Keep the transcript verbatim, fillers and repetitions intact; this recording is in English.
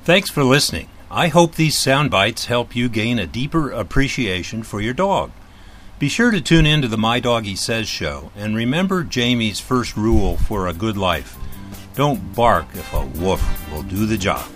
Thanks for listening. I hope these sound bites help you gain a deeper appreciation for your dog. Be sure to tune in to the My Doggy Says show, and remember Jamie's first rule for a good life. Don't bark if a woof will do the job.